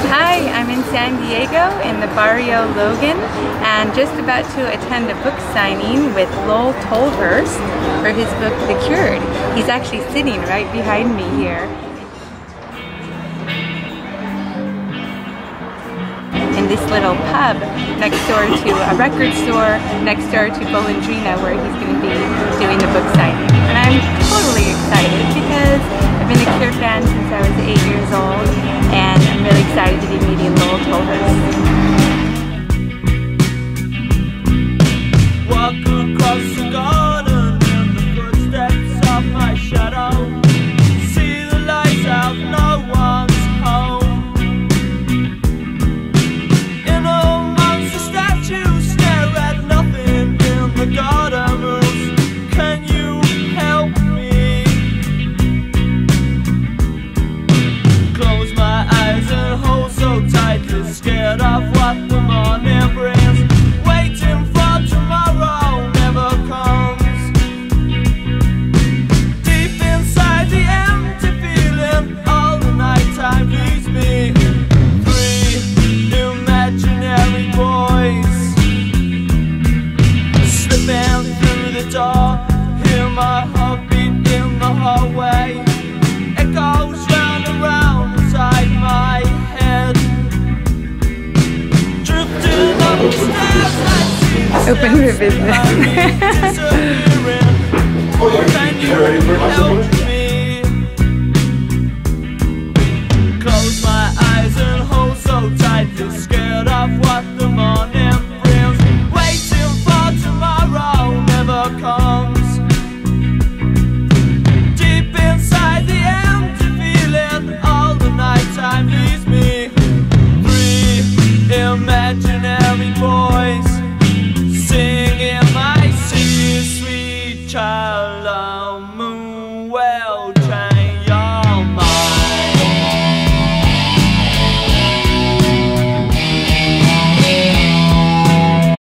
Hi, I'm in San Diego in the Barrio Logan and just about to attend a book signing with Lol Tolhurst for his book The Cured. He's actually sitting right behind me here. In this little pub next door to a record store, next door to Golondrina, where he's going to be doing the book signing. And I'm totally excited because I've been a CURED fan since I was 8 years old, and I'm really excited to be meeting Lol Tolhurst. Walk across the garden in the footsteps of my shadow. See the lights out, no one's home. In amongst the statues, stare at nothing in the garden rooms. Can you help me? Close my eyes and hold so tightly, scared of what the morning brings. Waiting for tomorrow never comes. Deep inside the empty feeling, all the nighttime leaves me. Three imaginary boys slipping through the door. Hear my heartbeat in the hallway. It goes round and round inside my head. Drifting up the stairs, I see Open for business.